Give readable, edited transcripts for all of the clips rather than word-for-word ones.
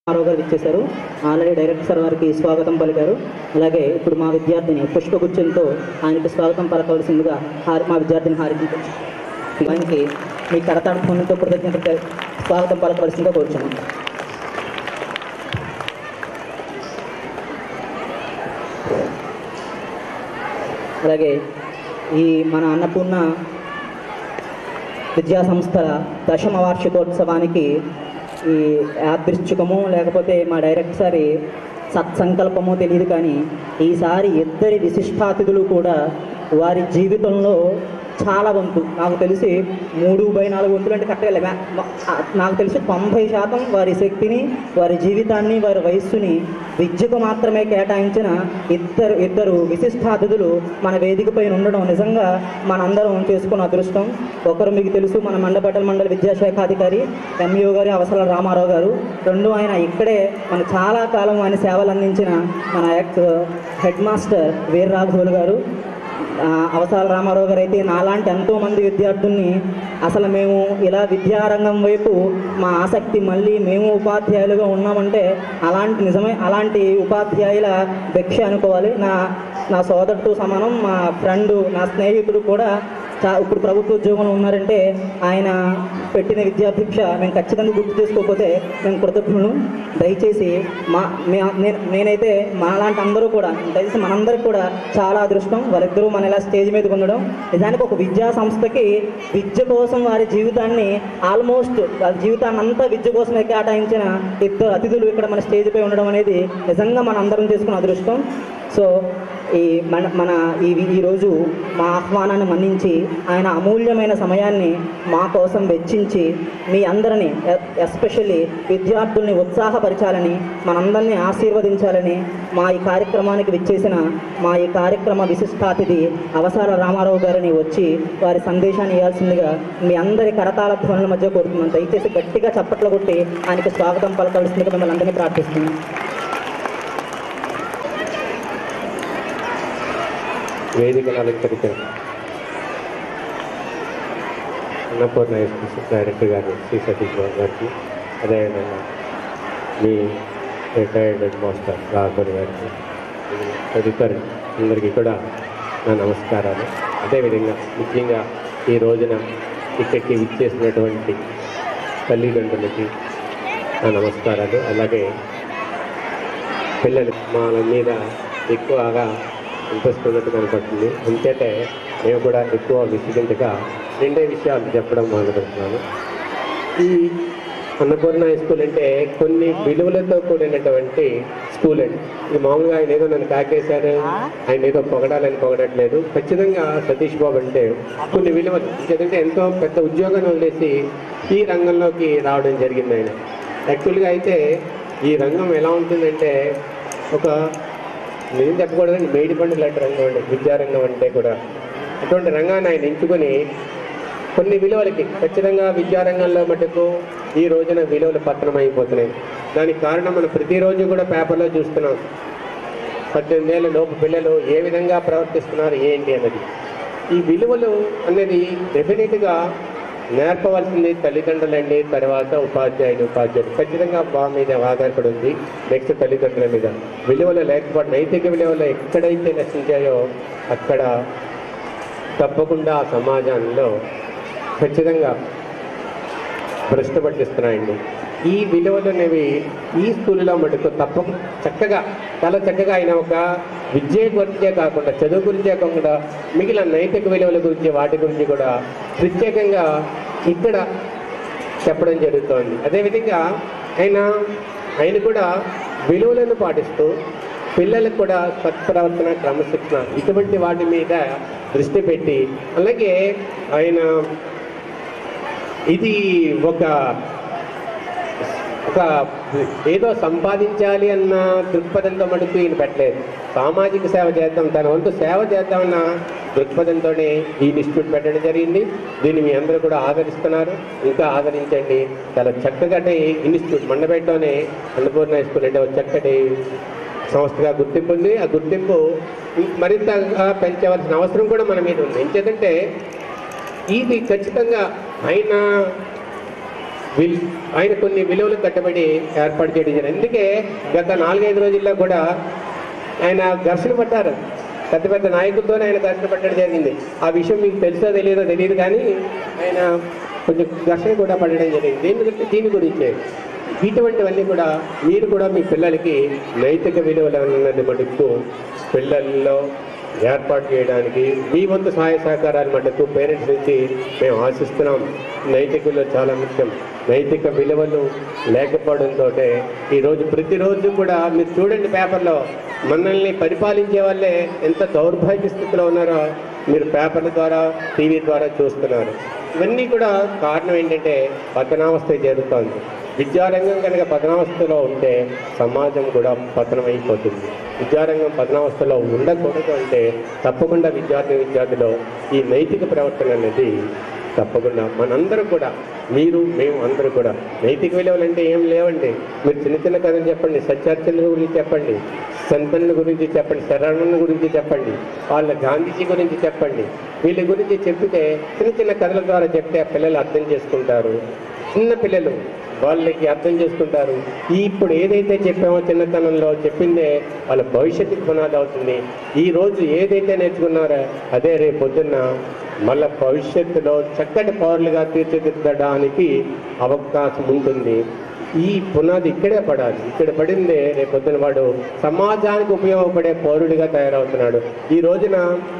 రామారావు గారు ఇచ్చేశారు. Already director sir వారికి స్వాగతం పలికారు. అలాగే ఇప్పుడు మా విద్యార్థిని పుష్పగుచ్చంతో ఆయనకి స్వాగతం పలకవలసిందిగా మా విద్యార్థిని హారతించారు. ఆయనకి మీ కరతాళ ధ్వనితో కృతజ్ఞత స్వాగతం పలకవలసిందిగా కోరుచున్నాం. అలాగే ఈ మన అన్నపూర్ణ విద్యా సంస్థల 10వ వార్షికోత్సవానికి ఈ యాదృచ్ఛికము లేకపోతే మా డైరెక్టర్ సారి సత్సంకల్పమో తెలియదు, కానీ ఈసారి ఇద్దరి విశిష్టాతిథులు కూడా వారి జీవితంలో చాలా వంతు, నాకు తెలిసి 3/4 వంతులు అంటే కరెక్ట్గా నాకు తెలిసి 90% వారి శక్తిని, వారి జీవితాన్ని, వారి వయస్సుని విద్యకు మాత్రమే కేటాయించిన ఇద్దరు విశిష్టాతిథులు మన వేదిక పైన ఉండడం నిజంగా మనందరం చేసుకున్న అదృష్టం. ఒకరు మీకు తెలుసు, మన మండపేట మండల విద్యాశాఖాధికారి ఎంఈఓ గారు అవసరాల రామారావు గారు. రెండు ఆయన ఇక్కడే మన చాలా కాలం ఆయన సేవలు అందించిన మన హెడ్ మాస్టర్ వీర రాఘవులు గారు. అవసరాల రామారావు గారు అయితే నాలాంటి ఎంతోమంది విద్యార్థుల్ని అసలు మేము ఇలా విద్యారంగం వైపు మా ఆసక్తి మళ్ళీ మేము ఉపాధ్యాయులుగా ఉన్నామంటే అలాంటి ఉపాధ్యాయుల భిక్ష అనుకోవాలి. నా సోదరుడితో సమానం, మా ఫ్రెండు, నా స్నేహితుడు కూడా ఇప్పుడు ప్రభుత్వ ఉద్యోగంలో ఉన్నారంటే ఆయన పెట్టిన విద్యాభిక్ష మేము ఖచ్చితంగా గుర్తు చేసుకోకపోతే మేము కృతజ్ఞులు. దయచేసి నేనైతే మాలాంటి అందరూ కూడా దయచేసి మనందరికీ కూడా చాలా అదృష్టం వాళ్ళిద్దరూ మన ఇలా స్టేజ్ మీద ఉండడం. నిజానికి ఒక విద్యా సంస్థకి విద్య కోసం వారి జీవితాన్ని ఆల్మోస్ట్ వాళ్ళ జీవితాన్ని అంతా విద్య కోసమే కేటాయించిన ఇద్దరు అతిథులు ఇక్కడ మన స్టేజ్ పై ఉండడం అనేది నిజంగా మన అందరం చేసుకున్న అదృష్టం. సో ఈరోజు మా ఆహ్వానాన్ని మన్నించి ఆయన అమూల్యమైన సమయాన్ని మా కోసం వెచ్చించి మీ అందరినీ ఎస్పెషల్లీ విద్యార్థుల్ని ఉత్సాహపరచాలని, మనందరినీ ఆశీర్వదించాలని మా ఈ కార్యక్రమానికి విచ్చేసిన మా ఈ కార్యక్రమ విశిష్టాతిథి అవసరాల రామారావు గారిని వచ్చి వారి సందేశాన్ని ఇవ్వాల్సిందిగా మీ అందరి కరతాళ ధ్వనుల మధ్య కోరుతున్నాను. దయచేసి గట్టిగా చప్పట్లు కొట్టి ఆయనకు స్వాగతం పలకవలసిందిగా మిమ్మల్ని అందరినీ ప్రార్థిస్తున్నాను. వేదికల అలంకరించారు అన్నపూర్ణ డైరెక్టర్ గారు శ్రీ సతీష్ బాబు గారికి, అదేవిధంగా మీ రిటైర్డ్ హెడ్ మాస్టర్ రాఘవ్ గారికి, తదితరులు అందరికీ కూడా నా నమస్కారాలు. అదేవిధంగా ముఖ్యంగా ఈ రోజున ఇక్కడికి విచ్చేసినటువంటి తల్లిదండ్రులకి నా నమస్కారాలు. అలాగే పిల్లలు మన మీద ఎక్కువగా ఇంట్రెస్ట్ ఉన్నట్టు కనపడుతుంది. అంతేతే మేము కూడా ఎక్కువ విసిగించగా 2 విషయాలు చెప్పడం మొదలుపెడుతున్నాను. ఈ అన్నపూర్ణ హై స్కూల్ అంటే కొన్ని విలువలతో కూడినటువంటి స్కూల్ అండి. ఇది మామూలుగా ఆయన ఏదో నన్ను కాకేశారు, ఆయన ఏదో పొగడట్లేదు. ఖచ్చితంగా సతీష్ బాబు అంటే కొన్ని విలువలు, ఎందుకంటే ఎంతో పెద్ద ఉద్యోగాన్ని వదిలేసి ఈ రంగంలోకి రావడం జరిగింది ఆయన. యాక్చువల్గా అయితే ఈ రంగం ఎలా ఉంటుందంటే ఒక నేను చెప్పకూడదండి, మేడిపండు లాంటి రంగం అండి విద్యారంగం అంటే కూడా. అటువంటి రంగాన్ని ఆయన ఎంచుకొని కొన్ని విలువలకి ఖచ్చితంగా విద్యారంగంలో మటుకు ఈ రోజున విలువలు పతనం అయిపోతున్నాయి. దానికి కారణం మనం ప్రతిరోజు కూడా పేపర్లో చూస్తున్నాం. 18 ఏళ్ళ లోపు పిల్లలు ఏ విధంగా ప్రవర్తిస్తున్నారు ఏంటి అన్నది. ఈ విలువలు అనేది డెఫినెట్గా నేర్పవలసింది తల్లిదండ్రులండి, తర్వాత ఉపాధ్యాయులు ఖచ్చితంగా వాళ్ళ మీద ఆధారపడి ఉంది. నెక్స్ట్ తల్లిదండ్రుల మీద. విలువలు లేకపోతే నైతిక విలువలు ఎక్కడైతే నశించాయో అక్కడ తప్పకుండా ఆ సమాజంలో ఖచ్చితంగా భ్రష్టు పట్టిస్తున్నాయండి. ఈ విలువలు అనేవి ఈ స్కూల్లో మటుకు చాలా చక్కగా ఆయన ఒక విద్య గురించే కాకుండా, చదువు గురించే కాకుండా మిగిలిన నైతిక విలువల గురించి వాటి గురించి కూడా ప్రత్యేకంగా ఇక్కడ చెప్పడం జరుగుతోంది. అదేవిధంగా ఆయన కూడా విలువలను పాటిస్తూ పిల్లలకు కూడా సత్ప్రవర్తన, క్రమశిక్షణ ఇటువంటి వాటి మీద దృష్టి పెట్టి, అలాగే ఆయన ఇది ఒక ఏదో సంపాదించాలి అన్న దృక్పథంతో మటుకు ఈయన పెట్టలేదు. సామాజిక సేవ చేద్దాం, తన వంతు సేవ చేద్దామన్న దృక్పథంతోనే ఈ ఇన్స్టిట్యూట్ పెట్టడం జరిగింది. దీన్ని మీ అందరూ కూడా ఆదరిస్తున్నారు, ఇంకా ఆదరించండి. చాలా చక్కటి ఇన్స్టిట్యూట్ మండపేటలోనే అన్నపూర్ణ హై స్కూల్ అంటే ఒక చక్కటి సంస్థగా గుర్తింపు ఉంది. ఆ గుర్తింపు మరింతగా పెంచవలసిన అవసరం కూడా మన మీద ఉంది. ఎందుకంటే ఇది ఖచ్చితంగా ఆయన ఆయన కొన్ని విలువలు కట్టబడి ఏర్పాటు చేయడం జరిగింది. అందుకే గత 4-5 రోజుల్లో కూడా ఆయన ఘర్షణ పడ్డారు. పెద్ద పెద్ద నాయకులతోనే ఆయన ఘర్షణ పట్టడం జరిగింది. ఆ విషయం మీకు తెలుసో తెలియదు కానీ ఆయన కొంచెం ఘర్షణ కూడా పడడం జరిగింది. దీని గురించే ఇటువంటివన్నీ కూడా మీరు కూడా మీ పిల్లలకి నైతిక విలువలు అన్నది మటుకు పిల్లల్లో ఏర్పాటు చేయడానికి మీ వంతు సహాయ సహకారాలు మటుకు పేరెంట్స్ నుంచి మేము ఆశిస్తున్నాం. నైతిక విలువలు చాలా ముఖ్యం. నైతిక విలువలు లేకపోవడంతో ఈరోజు ప్రతిరోజు కూడా మీరు చూడండి పేపర్లో మనల్ని పరిపాలించే వాళ్ళే ఎంత దౌర్భాగ్య స్థితిలో ఉన్నారో మీరు పేపర్ల ద్వారా టీవీ ద్వారా చూస్తున్నారు. ఇవన్నీ కూడా కారణం ఏంటంటే పతనావస్థ జరుగుతోంది. విద్యారంగం కనుక పతనావస్థలో ఉంటే సమాజం కూడా పతనమైపోతుంది. విద్యారంగం పతనావస్థలో ఉండకూడదు అంటే తప్పకుండా విద్యార్థులు ఈ నైతిక ప్రవర్తన అనేది తప్పకుండా మనందరూ కూడా మేము అందరూ కూడా నైతిక విలువలు అంటే ఏం లేవండి. మీరు చిన్న చిన్న కథలు చెప్పండి, సత్యార్చన గురించి చెప్పండి, సంతనుల గురించి చెప్పండి, శరణుల గురించి చెప్పండి, వాళ్ళ గాంధీజీ గురించి చెప్పండి. వీళ్ళ గురించి చెప్తే చిన్న చిన్న కథల ద్వారా చెప్తే ఆ పిల్లలు అర్థం చేసుకుంటారు. చిన్న పిల్లలు వాళ్ళకి అర్థం చేసుకుంటారు. ఇప్పుడు ఏదైతే చెప్పామో చిన్నతనంలో చెప్పిందే వాళ్ళ భవిష్యత్తుకి పునాది అవుతుంది. ఈరోజు ఏదైతే నేర్చుకున్నారో అదే రేపు పొద్దున్న మళ్ళీ భవిష్యత్తులో చక్కటి పౌరులుగా తీర్చిదిద్దడానికి అవకాశం ఉంటుంది. ఈ పునాది ఇక్కడే పడాలి. ఇక్కడ పడిందే రేపు పొద్దున వాడు సమాజానికి ఉపయోగపడే పౌరుడిగా తయారవుతున్నాడు. ఈ రోజున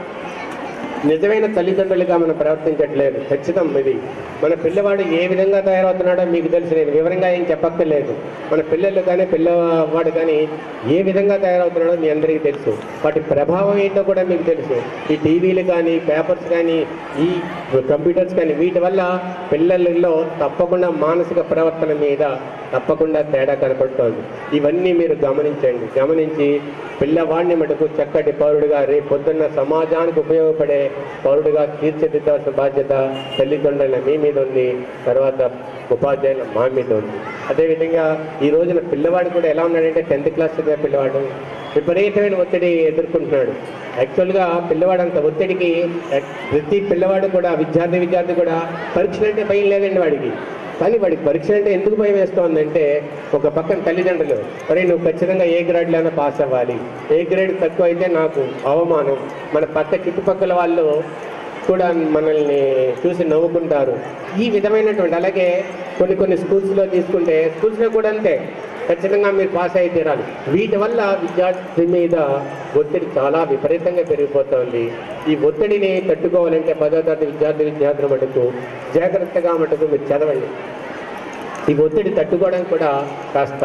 నిజమైన తల్లిదండ్రులుగా మనం ప్రవర్తించట్లేదు. ఖచ్చితం ఇది. మన పిల్లవాడు ఏ విధంగా తయారవుతున్నాడో మీకు తెలుసు. నేను వివరంగా ఏం చెప్పక్కర్లేదు. మన పిల్లలు కానీ పిల్లవాడు కానీ ఏ విధంగా తయారవుతున్నాడో మీ అందరికీ తెలుసు. వాటి ప్రభావం ఏంటో కూడా మీకు తెలుసు. ఈ టీవీలు కానీ పేపర్స్ కానీ ఈ కంప్యూటర్స్ కానీ వీటి వల్ల పిల్లలలో తప్పకుండా మానసిక ప్రవర్తన మీద తప్పకుండా తేడా కనపడుతోంది. ఇవన్నీ మీరు గమనించి పిల్లవాడిని మటుకు చక్కటి పౌరుడిగా రేపు పొద్దున్న సమాజానికి ఉపయోగపడే పౌరుడిగా తీర్చిదిద్దాల్సిన బాధ్యత తల్లిదండ్రుల మీ మీద ఉంది, తర్వాత ఉపాధ్యాయుల మా మీద ఉంది. అదేవిధంగా ఈ రోజున పిల్లవాడు కూడా ఎలా ఉన్నాడంటే 10th క్లాస్ చదివే పిల్లవాడు విపరీతమైన ఒత్తిడి ఎదుర్కొంటున్నాడు. యాక్చువల్గా పిల్లవాడు అంత ఒత్తిడికి ప్రతి పిల్లవాడు కూడా విద్యార్థి కూడా పరీక్షలు అంటే భయం లేదండి వాడికి. కానీ వాడికి పరీక్ష అంటే ఎందుకు భయం వేస్తోందంటే ఒక పక్కన తల్లిదండ్రులు మరి నువ్వు ఖచ్చితంగా ఏ గ్రేడ్లోనే పాస్ అవ్వాలి, ఏ గ్రేడ్ తక్కువ అయితే నాకు అవమానం. మన చుట్టుపక్కల వాళ్ళు కూడా మనల్ని చూసి నవ్వుకుంటారు. ఈ విధమైనటువంటి అలాగే కొన్ని స్కూల్స్లో తీసుకుంటే స్కూల్స్లో కూడా అంతే, ఖచ్చితంగా మీరు పాస్ అయి తీరాలి. వీటి వల్ల విద్యార్థి మీద ఒత్తిడి చాలా విపరీతంగా పెరిగిపోతుంది. ఈ ఒత్తిడిని తట్టుకోవాలంటే 10వ తరగతి విద్యార్థుల మటుకు జాగ్రత్తగా మటుకు మీరు చదవండి. ఈ ఒత్తిడి తట్టుకోవడానికి కూడా కాస్త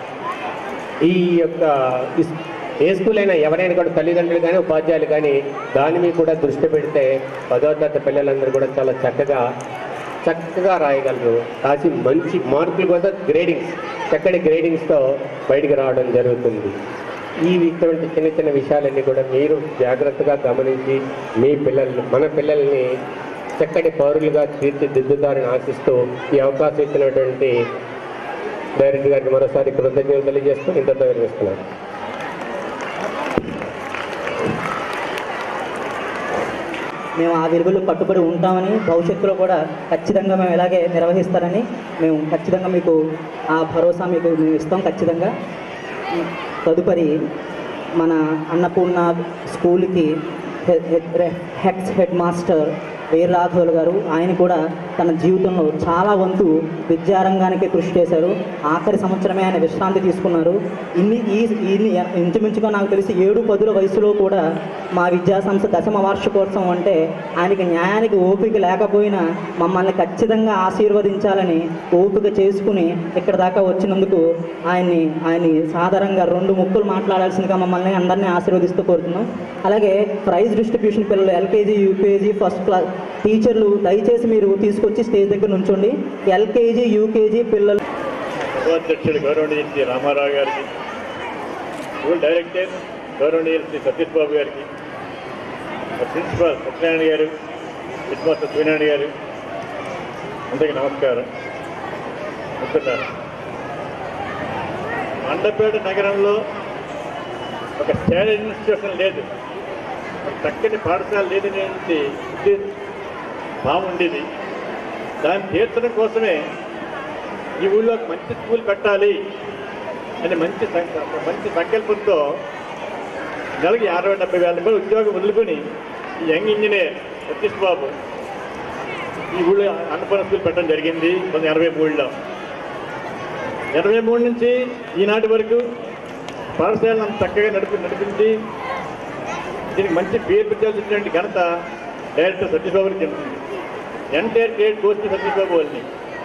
ఈ యొక్క ఏ స్కూల్ అయినా ఎవరైనా కూడా తల్లిదండ్రులు కానీ ఉపాధ్యాయులు కానీ దాని మీద కూడా దృష్టి పెడితే 10వ తరగతి పిల్లలందరూ కూడా చాలా చక్కగా రాయగలరు. రాసి మంచి మార్కులు కూడా చక్కటి గ్రేడింగ్స్తో బయటికి రావడం జరుగుతుంది. ఇటువంటి చిన్న విషయాలన్నీ కూడా మీరు జాగ్రత్తగా గమనించి మన పిల్లల్ని చక్కటి పౌరులుగా తీర్చిదిద్దుతారని ఆశిస్తూ ఈ అవకాశం ఇచ్చినటువంటి డైరెక్టర్ గారికి మరోసారి కృతజ్ఞతలు తెలియజేస్తూ ఇంతతో వినిపిస్తున్నాను. మేము ఆ విలువలు కట్టుబడి ఉంటామని భవిష్యత్తులో కూడా ఖచ్చితంగా మేము ఇలాగే నిర్వహిస్తారని మేము ఖచ్చితంగా మీకు ఆ భరోసా మీకు మేము ఇస్తాం ఖచ్చితంగా. తదుపరి మన అన్నపూర్ణ స్కూల్కి హెడ్ మాస్టర్ వీరరాఘవులు గారు, ఆయన కూడా తన జీవితంలో చాలా వంతు విద్యారంగానికి కృషి చేశారు. ఆఖరి సంవత్సరమే ఆయన విశ్రాంతి తీసుకున్నారు. ఇంచుమించుగా నాకు తెలిసి 7-10 వయసులో కూడా మా విద్యాసంస్థ 10వ వార్షికోత్సవం అంటే ఆయనకి న్యాయానికి ఓపిక లేకపోయినా మమ్మల్ని ఖచ్చితంగా ఆశీర్వదించాలని ఓపిక చేసుకుని ఇక్కడ దాకా వచ్చినందుకు ఆయన్ని సాధారణంగా 2 ముక్కలు మాట్లాడాల్సిందిగా మమ్మల్ని అందరినీ ఆశీర్వదిస్తూ కోరుతున్నాం. అలాగే ప్రైజ్ డిస్ట్రిబ్యూషన్ పిల్లలు ఎల్కేజీ, యూకేజీ, ఫస్ట్ క్లాస్ టీచర్లు దయచేసి మీరు తీసుకొచ్చి స్టేజ్ దగ్గర నుంచోండి. ఎల్కేజీ, యూకేజీ పిల్లలు ఉపాధ్యక్షుడు గౌరవనీయులు శ్రీ రామారావు గారికి, స్కూల్ డైరెక్టర్ గౌరవనీయులు శ్రీ సతీష్ బాబు గారికి, ప్రిన్సిపాల్ సత్యనారాయణ గారు, హెడ్ మాస్టర్ సూర్యనారాయణ గారు, అందరికీ నమస్కారం. మిత్రులారా, మండపేట నగరంలో ఒక స్టేట్ ఇన్స్టిట్యూషన్ లేదు, చక్కటి పాఠశాల లేదనేది భావం ఉండేది. దాన్ని తీర్చడం కోసమే ఈ ఊళ్ళో ఒక మంచి స్కూల్ పెట్టాలి అని మంచి సంకల్పంతో నెలకి 60-70 వేల రూపాయలు ఉద్యోగం వదులుకొని ఈ యంగ్ ఇంజనీర్ సతీష్ బాబు ఈ ఊళ్ళో అన్నపూర్ణ స్కూల్ పెట్టడం జరిగింది 1983లో. 83 నుంచి ఈనాటి వరకు పాఠశాలను చక్కగా నడిపించి దీనికి మంచి పేరు పెట్టాల్సినటువంటి ఘనత డైరెక్టర్ సతీష్ బాబుకి చెందుతుంది. Entire credit goes to Satish Babu వాళ్ళని.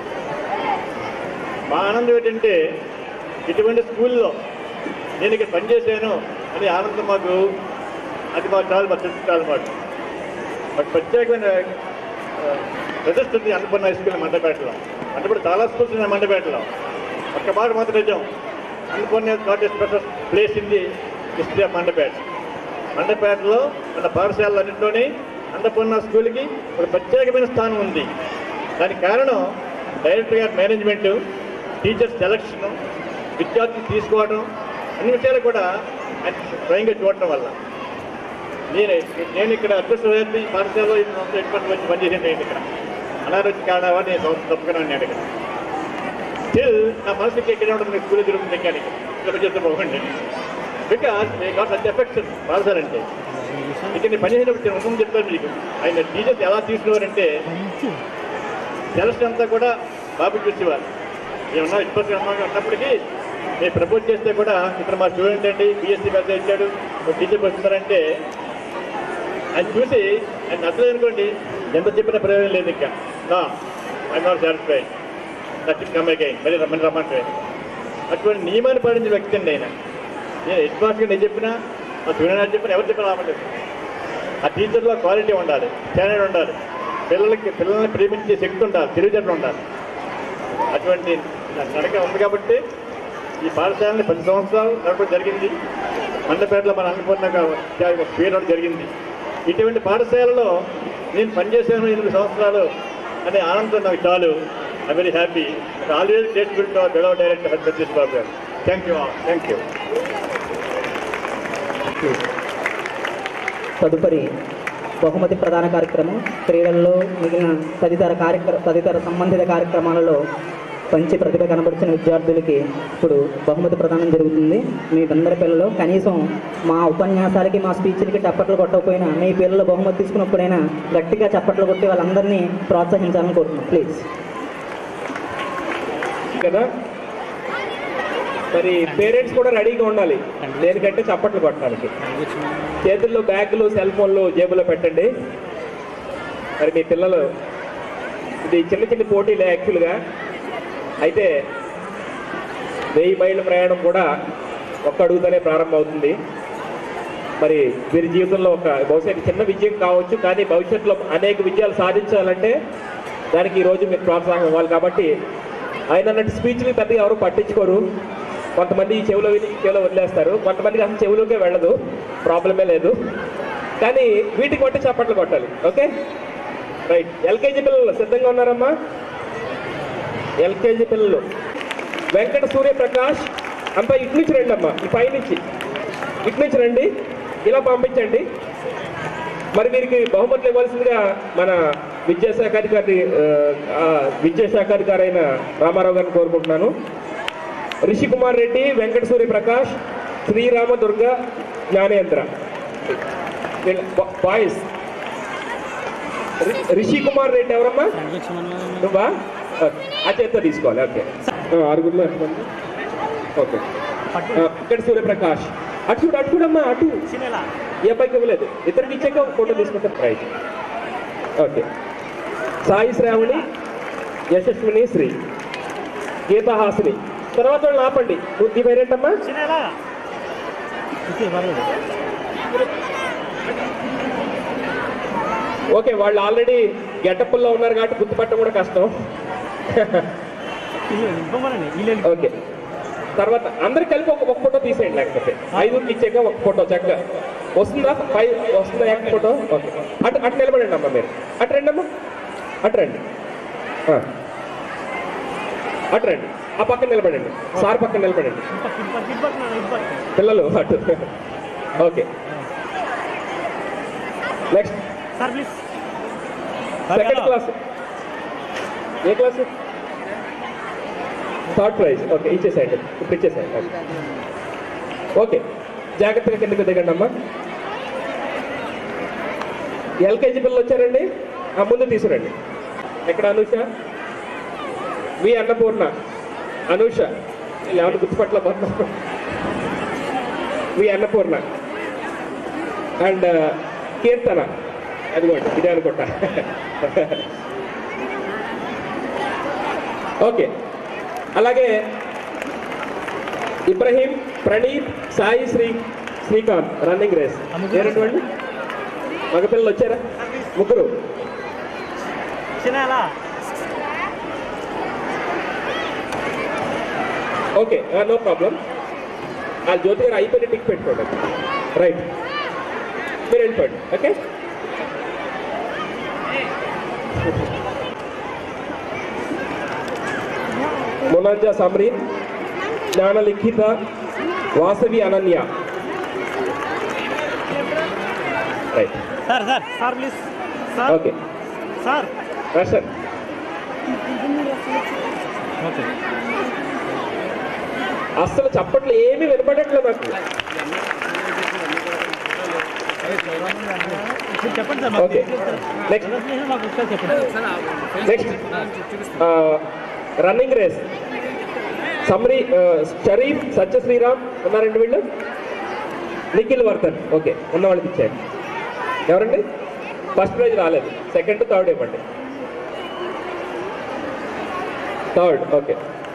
మా ఆనందం ఏంటంటే ఇటువంటి స్కూల్లో నేను ఇక్కడ పనిచేశాను అని ఆనందం మాకు అది మాకు చాలు మా తృప్తి చాలు మాకు ప్రత్యేకమైన ప్రతిష్ట ఉంది అన్నపూర్ణ హై స్కూల్ మండపేటలో. అంటే ఇప్పుడు చాలా స్కూల్స్ ఉన్నాయి మండపేటలో. ఒక్క మాట మాత్రం నిజం, Annapurna got a special place in the history of మండపేటలో మన పాఠశాలన్నింటిలోని అన్నపూర్ణ స్కూల్కి ఒక ప్రత్యేకమైన స్థానం ఉంది. దానికి కారణం డైరెక్టర్ గారి మేనేజ్మెంటు, టీచర్స్ సెలక్షను, విద్యార్థులు తీసుకోవడం, అన్ని విషయాలు కూడా ఆయన స్వయంగా చూడటం వల్ల. నేను ఇక్కడ అదృష్టం పాఠశాలలో వచ్చి పనిచేసాను. నేను ఇక్కడ అనారోగ్య కారణాలు నేను తప్పుకున్నాను. నేను ఇక్కడ స్టిల్ నా మనసుకి ఎక్కడ ఉంటుంది స్కూల్ తిరుగుతుంది కానీ ఇక్కడ చేస్తే బాగుండి. Because may got such affection పాఠశాల అంటే. ఇక్కడ నేను పనిచేసినప్పుడు ఉందని చెప్తాను మీకు. ఆయన టీచర్స్ ఎలా తీసుకునేవారంటే సెలక్షన్ అంతా కూడా బాబు చూసేవారు. ఏమన్నా ఇప్పటికీ ఉన్నప్పటికీ నేను ప్రపోజ్ చేస్తే కూడా ఇక్కడ మా స్టూడెంట్ అండి బీఎస్సీ పెద్ద ఇచ్చాడు టీచర్కి వస్తున్నారంటే ఆయన చూసి ఆయన నచ్చలేదు అనుకోండి, ఎంత చెప్పినా ప్రయోజనం లేదు. ఇంకా ఐఎమ్ నాట్ సాటిస్ఫైడ్, నచ్చింది కమ్మాయి మళ్ళీ రమ్మంటే అటువంటి నియమాన్ని పాటించిన వ్యక్తి అండి ఆయన. నేను హెడ్ మాస్టర్గా నేను చెప్పినా మా స్టూడెంట్ చెప్పినా ఎవరు చెప్పినా రావట్లేదు. ఆ టీచర్లో క్వాలిటీ ఉండాలి, స్టాండర్డ్ ఉండాలి, పిల్లల్ని ప్రేమించే శక్తి ఉండాలి, తెలివితేటలు ఉండాలి. అటువంటి నడక ఉంది కాబట్టి ఈ పాఠశాలని 10 సంవత్సరాలు నడపడం జరిగింది. మండపేటలో మన అన్నపూర్ణ పేరు జరిగింది. ఇటువంటి పాఠశాలలో నేను పనిచేశాను 8 సంవత్సరాలు అనే ఆనందం నాకు చాలు. I very happy. Always grateful to our beloved director Satish Babu garu. Thank you. తదుపరి బహుమతి ప్రధాన కార్యక్రమం, క్రీడల్లో మిగిలిన తదితర సంబంధిత కార్యక్రమాలలో మంచి ప్రతిభ కనబరిచిన విద్యార్థులకి ఇప్పుడు బహుమతి ప్రదానం జరుగుతుంది. మీ అందరి పిల్లలు కనీసం మా ఉపన్యాసాలకి మా స్పీచ్లకి చప్పట్లు కొట్టకపోయినా మీ పిల్లలు బహుమతి తీసుకున్నప్పుడైనా గట్టిగా చప్పట్లు కొట్టి వాళ్ళందరినీ ప్రోత్సహించాలని కోరుతున్నాం. ప్లీజ్. కదా మరి పేరెంట్స్ కూడా రెడీగా ఉండాలి దేనికంటే చప్పట్లు కొట్టడానికి. చేతుల్లో బ్యాగులు, సెల్ ఫోన్లు జేబులో పెట్టండి. మరి మీ పిల్లలు ఇది చిన్న పోటీలే యాక్చువల్గా. అయితే 1000 మైళ్ళ ప్రయాణం కూడా ఒక్క అడుగుతోనే ప్రారంభం అవుతుంది. మరి వీరి జీవితంలో ఒక బహుశా చిన్న విజయం కావచ్చు, కానీ భవిష్యత్తులో అనేక విజయాలు సాధించాలంటే దానికి ఈరోజు మీరు ప్రోత్సాహం ఇవ్వాలి. కాబట్టి ఆయన అన్నట్టు స్పీచ్లు పెద్దగా ఎవరు పట్టించుకోరు. కొంతమంది చెవిలో వదిలేస్తారు, కొంతమందికి అసలు చెవిలోకే వెళ్ళదు, ప్రాబ్లమే లేదు. కానీ వీటికి బట్టి చప్పట్లు కొట్టాలి. Okay right. ఎల్కేజీ పిల్లలు సిద్ధంగా ఉన్నారమ్మా? ఎల్కేజీ పిల్లలు వెంకట సూర్యప్రకాష్ అంతా ఇటు నుంచి రండి అమ్మా, ఈ పైనుంచి ఇటు నుంచి రండి, ఇలా పంపించండి. మరి వీరికి బహుమతులు ఇవ్వాల్సిందిగా మన విద్యాశాఖాధికారి అయిన రామారావు గారిని కోరుకుంటున్నాను. రిషికుమార్ రెడ్డి, వెంకట సూర్యప్రకాష్, శ్రీరామదుర్గ, జ్ఞానేంద్ర బాయ్స్. రిషికుమార్ రెడ్డి ఎవరమ్మా? నువ్వా? ఆ చేత్తో తీసుకోవాలి. ఓకే, 6 ఎంతమంది? ఓకే. వెంకట సూర్యప్రకాష్ అటు చూడమ్మా, అటు ఏ అబ్బాయికి ఇవ్వలేదు, ఇద్దరికి ఇచ్చాక ఫోటో తీసుకుంటాం. రైట్. ఓకే. సాయి శ్రావణి, యశస్విని, శ్రీ, గీతాహాసిని. తర్వాత వాళ్ళు ఆపండి. నీ పేరేంటమ్మా? ఓకే, వాళ్ళు ఆల్రెడీ గెటప్పుల్లో ఉన్నారు కాబట్టి గుర్తుపట్టడం కూడా కష్టం. ఓకే, తర్వాత అందరు కలిపి ఒక ఫోటో తీసేయండి. లేకపోతే 5 ఇచ్చాక ఒక ఫోటో చక్కగా వస్తుందా? 5 వస్తుందా ఒక ఫోటో? ఓకే, అటు నిలబడండి అమ్మా. మీరు అటు రండి అమ్మా, అటు రండి, అటు రండి. ఆ పక్కన నిలబడండి, సార్ పక్కన నిలబడండి పిల్లలు అటు. Okay, next second class. ఏ క్లాసు? Third prize. ఓకే, ఇచ్చేసేయండి, ఇప్పుడు ఇచ్చేసేయండి. ఓకే, జాగ్రత్తగా కిందకి దిగండి అమ్మా. ఎల్కేజీ పిల్లలు వచ్చారండి, ఆ ముందు తీసుకురండి. ఎక్కడ అనూష, వి అన్నపూర్ణ, అనూష, ఎవరు గుర్తుపట్టలేకపోతున్నాం, వి అన్నపూర్ణ అండ్ కీర్తన, అదిగోండి ఇదే అనుకుంటా. ఓకే, అలాగే ఇబ్రహీం, ప్రణీత్, సాయి, శ్రీకాంత్ రన్నింగ్ రేస్. ఏరండి మగపిల్లలు వచ్చారా? ముగ్గురు. Okay, no problem. ఆ జ్యోతి గారు అయిపోయిన టిక్ పెట్టుకోండి. రైట్, మీరు వెళ్ళిపోండి. Okay, Monaja Samreen, Gnanalikhitha, Vasavi Ananya. Right sir sir sir please sir. Okay sir sir. Okay, అస్సలు చప్పట్లు ఏమీ వినపడట్లేదు నాకు. చెప్పండి సార్. ఓకే, నెక్స్ట్ మాకు ఒకసారి చెప్పండి. Next running race. Sharif, Satya Sriram ఉన్నారండి వీళ్ళు. నిఖిల్ వర్ధన్. ఓకే, ఉన్న వాళ్ళకి ఇచ్చారు. ఎవరండి? ఫస్ట్ ప్రైజ్ రాలేదు, సెకండ్ థర్డ్ ఇవ్వండి. థర్డ్. ఓకే,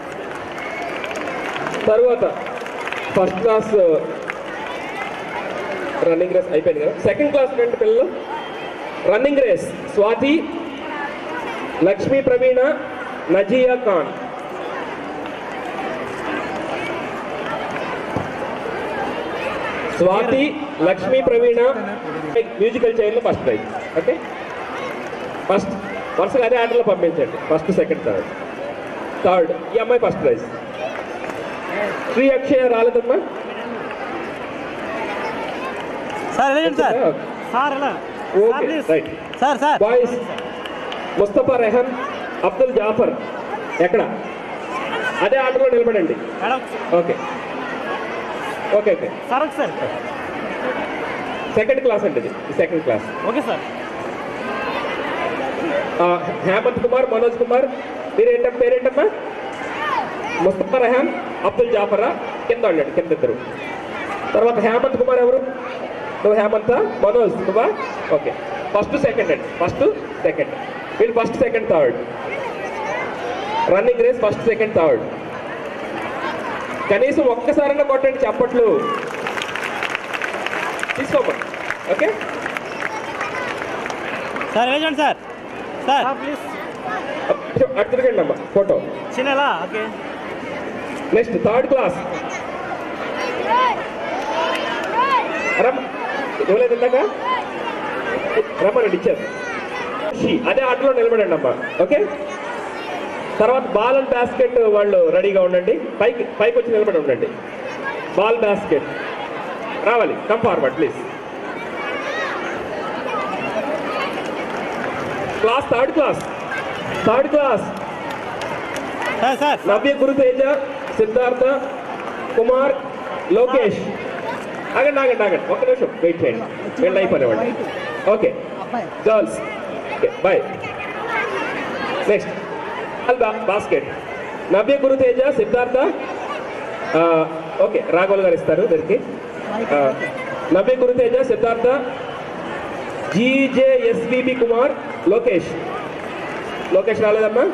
తర్వాత ఫస్ట్ క్లాస్ రన్నింగ్ రేస్ అయిపోయింది కదా. సెకండ్ క్లాస్ రెండు పిల్లలు running race. Swathi, Lakshmi Praveena, Nazia Khan. Swathi, Lakshmi Praveena musical చైర్లో ఫస్ట్ ప్రైజ్. ఓకే, ఫస్ట్ వరుసగా అదే ఆర్డర్లో పంపించండి. First, second, third. ఈ అమ్మాయి ఫస్ట్ ప్రైజ్. శ్రీ అక్షయ రాలేదమ్మా. సార్ వెళ్ళండి సార్. సార్ ఎలా? Okay, right. Sir sir boys Mustafa Rehan, Abdul Jafar. ఎక్కడ? అదే ఆర్డర్లో నిలబడండి. Madam. Okay okay okay. Sir ఒకసారి. సెకండ్ క్లాస్ అండి, ఇది second class. Okay sir. Hemanth Kumar, Manoj Kumar. మీరేంటమ్మా, పేరేంటమ్మా? ముస్తఫా రెహాన్, అబ్దుల్ జాఫరా. కింద ఉండండి, కింద ఇద్దరు. తర్వాత హేమంత్ కుమార్ ఎవరు? నువ్వు హేమంత. మనోజ్ నువ్వా? ఓకే, ఫస్ట్ సెకండ్ అండి, ఫస్ట్ సెకండ్. వీళ్ళు first second third. Running race first second third. కనీసం ఒక్కసారైనా కొట్టండి చప్పట్లు. తీసుకోమ్మా. ఓకే సార్ వెళ్ళండి సార్. సార్ ప్లీజ్ అటు తిరగండి అమ్మా, ఫోటో. చిన్నలా. Okay, next third class. ఇవ్వలేదు ఇందాక, రమ్మనండి, ఇచ్చారు. అదే ఆటలో నిలబడండి అమ్మా. ఓకే, తర్వాత బాల్ అండ్ బాస్కెట్ వాళ్ళు రెడీగా ఉండండి. పైకి వచ్చి నిలబడి ఉండండి. బాల్ బాస్కెట్ రావాలి. Come forward please. Class third class. Third class sir sir. Navya, Guruteja, Siddhartha, Kumar, Lokesh. ఆగండి ఆగండి ఆగండి, ఒక్క నిమిషం వెయిట్ చేయండి. వీళ్ళు అయిపోయినవ్వండి. Okay, girls. Okay, boy. Next basket. Navya, Guruteja, Siddhartha. Okay, రాఘవులు గారు ఇస్తారు దీనికి. నవ్య, గురుతేజ, సిద్ధార్థ, జీజేఎస్విబి, కుమార్, లోకేష్. లోకేష్ రాలేదమ్మా.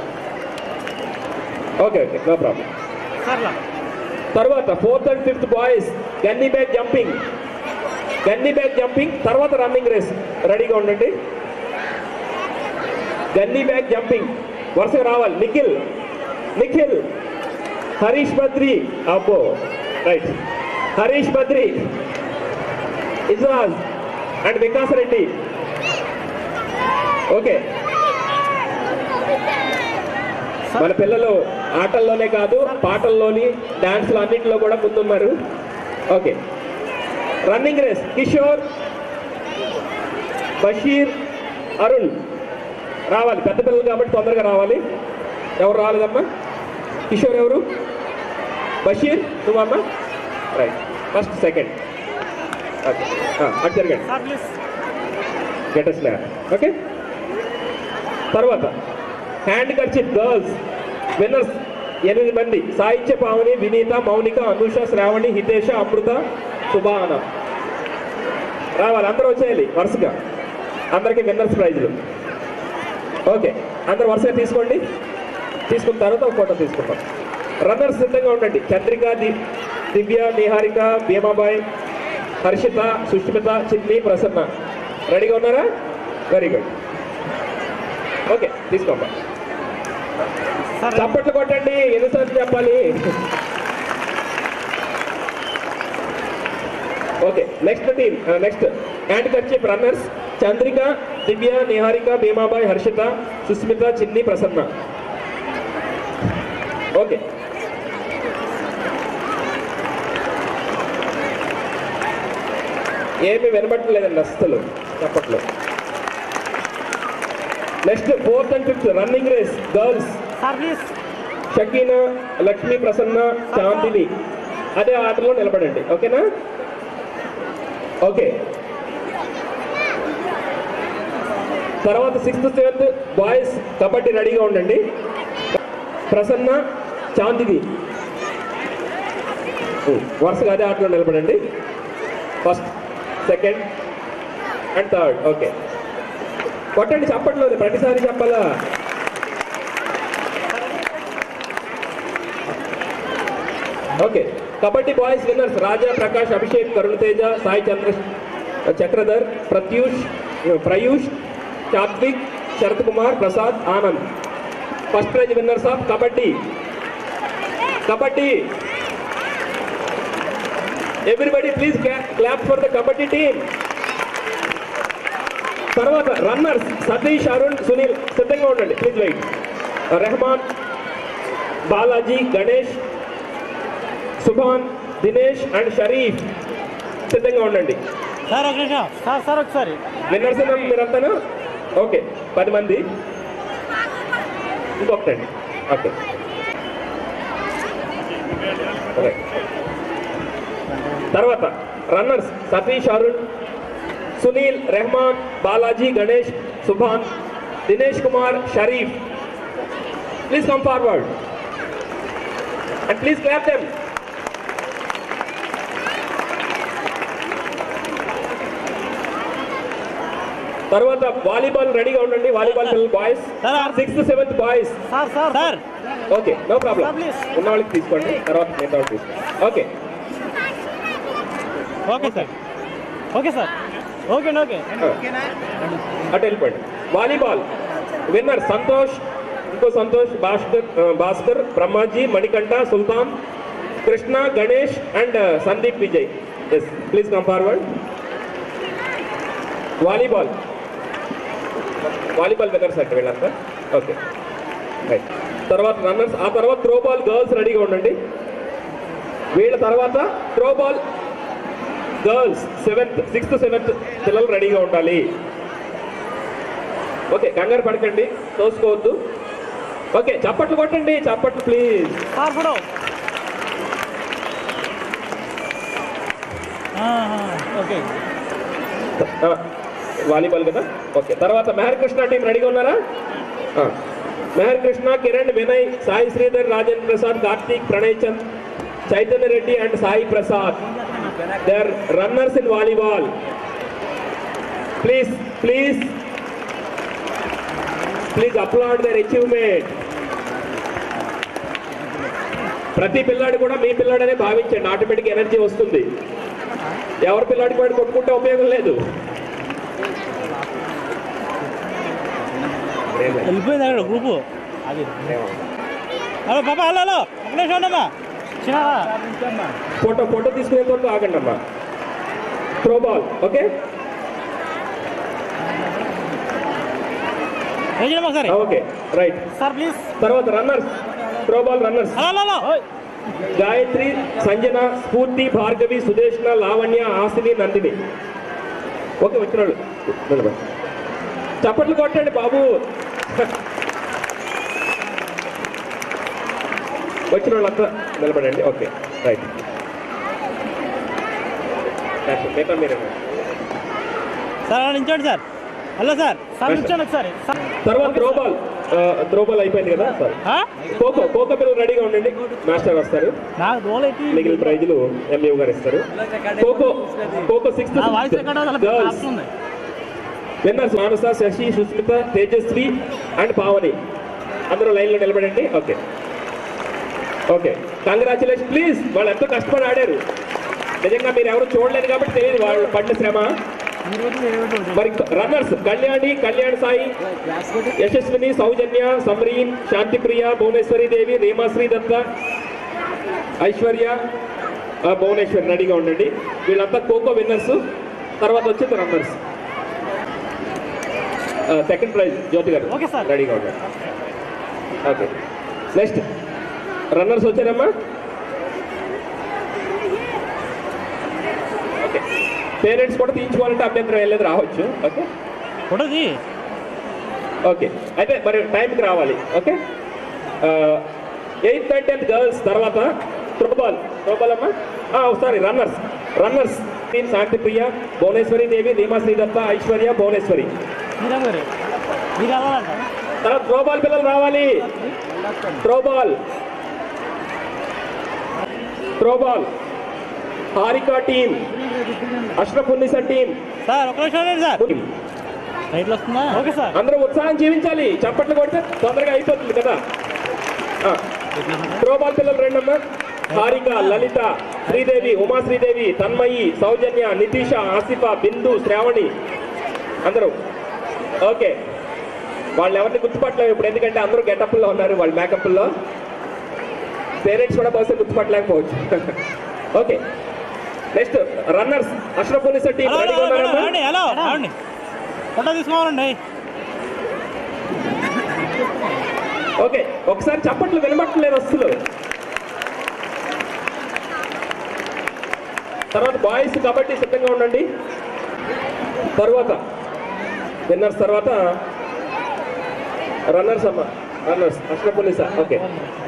Okay okay, no problem. తర్వాత fourth and fifth boys gunny bag jumping. Gunny bag jumping తర్వాత రన్నింగ్ రేస్. రెడీగా ఉండండి. గన్నీ బ్యాగ్ జంపింగ్ వరుసగా రావాలి. నిఖిల్, హరీష్ బద్రి. అబ్బో, right. Harish Badri, Israj and Vikas Reddy. Okay, మన పిల్లలు ఆటల్లోనే కాదు పాటల్లోని డాన్స్లో అన్నింటిలో కూడా ముందున్నారు. Okay, running race. Kishore, Basheer, Arun రావాలి. పెద్ద పిల్లలు కాబట్టి తొందరగా రావాలి. ఎవరు రాలేదమ్మా? కిషోర్ ఎవరు? బషీర్ నువ్వమ్మా? Right, first second. ఓకే, అటు జరగండి. Sir please. Get us lab. Okay, తర్వాత హ్యాండ్ కర్చీఫ్ గర్ల్స్ విన్నర్స్ 8 మంది. సాహిత్య పావని, వినీత, మౌనిక, అనుష, శ్రావణి, హితేష, అమృత, సుభాన. రావాలి, అందరూ వచ్చేయాలి వరుసగా. అందరికీ విన్నర్స్ ప్రైజ్లు. ఓకే, అందరు వరుసగా తీసుకోండి. తీసుకున్న తర్వాత ఒక ఫోటో తీసుకుంటాం. రన్నర్స్ సిద్ధంగా ఉండండి. చంద్రిక, దివ్య, నిహారిక, భీమాబాయ్, హర్షిత, సుష్మిత, చిన్ని, ప్రసన్న. రెడీగా ఉన్నారా? Very good. ఓకే, తీసుకోమ్మా. చప్పట్లు కొట్టండి. ఎన్నిసార్లు చెప్పాలి? Okay, next team. Next hand kerchief runners Chandrika, Divya, Niharika, Bhimabai, Harshitha, Susmitha, Chinni, Prasanna. Okay, ఏమి వినబట్టలేదండి అస్సలు చప్పట్లు. Next 4th and 5th running race girls. Sir please. Shakina, Lakshmi, Prasanna, Chandini. అదే ఆటలో నిలబడండి. ఓకేనా? ఓకే, తర్వాత 6th, 7th బాయ్స్ కబడ్డీ రెడీగా ఉండండి. ప్రసన్న, చాందిని వరుసగా అదే ఆటలో నిలబడండి. First, second and third. Okay, కొట్టండి చప్పట్లో, ప్రతిసారి చెప్పాలా? Okay, kabaddi boys winners Raja, Prakash, Abhishek, Karun Teja, Sai Chakradhar, Prayush, Chathvik, Sharath Kumar, Prasad, Anand. First prize winners of kabaddi. Everybody please clap for the kabaddi team. తర్వాత రన్నర్స్ సతీష్, అరుణ్, సునీల్ సిద్ధంగా ఉండండి. Please wait. Rehman, Balaji, Ganesh, Subhan, Dinesh and Sharif సిద్ధంగా ఉండండి. సార్ ఒక నిమిషం. సార్ ఒకసారి. విన్నర్స్ మీరంతాను? ఓకే, 10 మంది. ఇంకొకటండి. ఓకే, తర్వాత runners Satish, Arun, Sunil, Rehman, Balaji, Ganesh, Subhan, Dinesh Kumar, Sharif. Please come forward and please clap them. తర్వాత వాలీబాల్ రెడీగా ఉండండి. Volleyball boys 6th, 7th boys. Sir okay, no problem. ఉన్న వాళ్ళకి తీసుకోండి, తర్వాత మిగతా వాళ్ళకి తీసుకోండి. Okay sir. Okay sir. Okay అటు వెళ్ళిపోండి. వాలీబాల్ విన్నర్ సంతోష్, ఇంకో Santosh, Bhaskar, Brahmaji, Manikanta, Sultan, Krishna, Ganesh and Sandeep Vijay. Yes, please come forward. Volleyball winners అంటే వీళ్ళంతా. Okay, right. తర్వాత రన్నర్స్. ఆ తర్వాత త్రోబాల్ గర్ల్స్ రెడీగా ఉండండి. వీళ్ళ తర్వాత త్రోబాల్ గర్ల్స్ 6th, 7th పిల్లలు రెడీగా ఉండాలి. ఓకే, కంగారు పడకండి, తోసుకోవద్దు. ఓకే, చప్పట్లు కొట్టండి, చప్పట్లు ప్లీజ్. ఓకే, వాలీబాల్ కదా. ఓకే, తర్వాత మెహర్ కృష్ణ టీం రెడీగా ఉన్నారా? Mehar Krishna, Kiran, Vinay, Sai Sridhar, Rajendra Prasad, Karthik, Pranay Chand, Chaitanya Reddy and Sai Prasad. They are runners in volleyball. Please applaud their achievement. ప్రతి పిల్లాడు కూడా మీ పిల్లాడనే భావించండి. ఆటోమేటిక్ ఎనర్జీ వస్తుంది. ఎవరి పిల్లాడికి వాడు కొట్టుకుంటే ఉపయోగం లేదు. వెళ్ళిపోయింది అక్కడ గ్రూపు. అది హలో పాపా, హలో ఒక నిమిషం ఉండమ్మా. ఫోటో తీసుకునే వరకు ఆగండి అమ్మా. Throwball. Okay, okay, right. Sir please. తర్వాత runners, throwball runners Gayathri, Sanjana, Spoorthi, Bhargavi, Sudeshna, Lavanya, Hasini, Nandini. Okay, వచ్చిన వాళ్ళు చప్పట్లు కొట్టండి బాబు. వచ్చిన వాళ్ళంతా నిలబడండి. ఓకే రైట్. మిగతా మీరే సార్ అలా నించోండి సార్. హలో సార్ సార్ నిల్చోండి ఒకసారి. తర్వాత త్రోబాల్ అయిపోయింది కదా సార్. ఖోఖో పిల్లలు రెడీగా ఉండండి. మాస్టర్ వస్తారు. నాకు దోలేటి మిగిలిన ప్రైజులు ఎంఏఓ గారు ఇస్తారు. Khokho 6th girls winners Manasa, Shashi, Susmitha, Tejaswi and Pavani. అందరూ లైన్లో నిలబడండి. Okay okay congratulation. ప్లీజ్ వాళ్ళు ఎంతో కష్టపడి ఆడారు. నిజంగా మీరు ఎవరు చూడలేదు కాబట్టి తెలియదు వాళ్ళు పడిన శ్రమ. మరి రన్నర్స్ కళ్యాణ్ సాయి, యశస్విని, సౌజన్య, సమరీన్, శాంతిప్రియ, భువనేశ్వరి దేవి, రేమాశ్రీ దత్త, ఐశ్వర్య, భువనేశ్వరి రెడీగా ఉండండి. వీళ్ళంతా ఖోఖో విన్నర్స్. తర్వాత వచ్చింది రన్నర్స్. సెకండ్ ప్రైజ్ జ్యోతి గారు రెడీగా ఉండండి. ఓకే నెక్స్ట్ రన్నర్స్ వచ్చారమ్మా. ఓకే పేరెంట్స్ కూడా తీయించుకోవాలంటే అభ్యంతరం వెళ్ళేది రావచ్చు. ఓకే ఓకే అయితే మరి టైంకి రావాలి. Okay 8th and 10th girls. తర్వాత త్రోబాల్ అమ్మా. Sorry runners Shantipriya, Bhuvaneshwari Devi, Reemashri Datta, Aishwarya, Bhuvaneshwari. తర్వాత త్రోబాల్ పిల్లలు రావాలి. Throwball Harika team, Ashraf Unnisa team. అందరూ ఉత్సాహం జీవించాలి. చప్పట్లు కొడితే తొందరగా అయిపోతుంది కదా. త్రోబాల్ పిల్లలు రెండమ్మా. హారిక, లలిత, శ్రీదేవి, ఉమాశ్రీదేవి, తన్మయి, సౌజన్య, నితీష, ఆసిఫా, బిందు, శ్రావణి అందరూ. ఓకే వాళ్ళు ఎవరిని గుర్తుపట్టలేము ఇప్పుడు, ఎందుకంటే అందరూ గెటప్లో ఉన్నారు. వాళ్ళు మేకప్లో. పేరెంట్స్ కూడా బహుశా గుర్తుపట్టలేకపోవచ్చు. Okay next runners Ashraf Unnisa team రెడీగా ఉన్నారమ్మా. తీసుకోవాలండి. ఓకే ఒకసారి చప్పట్లు వినబట్టలేదు అసలు. తర్వాత బాయ్స్ కబడ్డీ సిద్ధంగా ఉండండి. తర్వాత విన్నర్స్, తర్వాత రన్నర్స్ అమ్మ. Runners Ashraf Unnisa. Okay